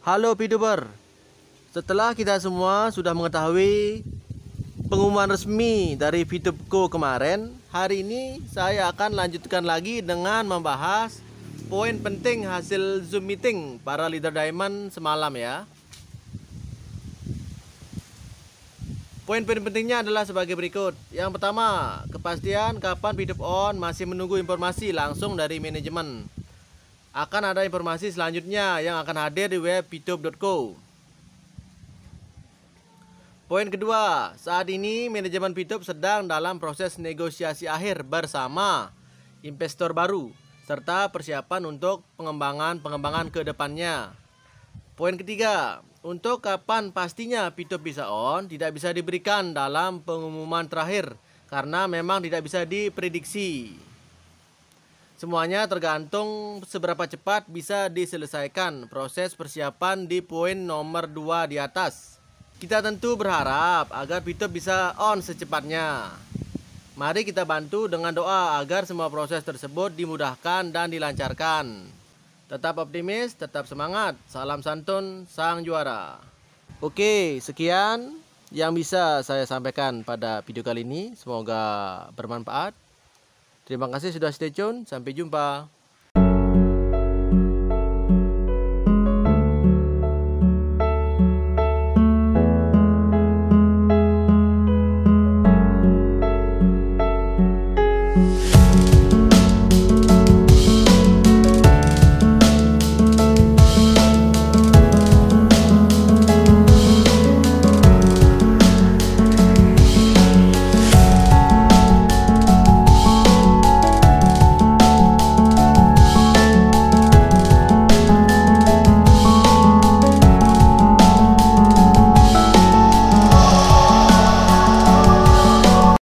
Halo VTuber, setelah kita semua sudah mengetahui pengumuman resmi dari VTubeCo kemarin, hari ini saya akan lanjutkan lagi dengan membahas poin penting hasil Zoom meeting para leader diamond semalam ya. Poin-poin pentingnya adalah sebagai berikut. Yang pertama, kepastian kapan VTubeOn masih menunggu informasi langsung dari manajemen. Akan ada informasi selanjutnya yang akan hadir di web vtube.co. Poin kedua, saat ini manajemen VTube sedang dalam proses negosiasi akhir bersama investor baru serta persiapan untuk pengembangan ke depannya. Poin ketiga, untuk kapan pastinya VTube bisa on tidak bisa diberikan dalam pengumuman terakhir karena memang tidak bisa diprediksi. Semuanya tergantung seberapa cepat bisa diselesaikan proses persiapan di poin nomor 2 di atas. Kita tentu berharap agar VTube bisa on secepatnya. Mari kita bantu dengan doa agar semua proses tersebut dimudahkan dan dilancarkan. Tetap optimis, tetap semangat. Salam santun sang juara. Oke, sekian yang bisa saya sampaikan pada video kali ini. Semoga bermanfaat. Terima kasih sudah stay tune. Sampai jumpa.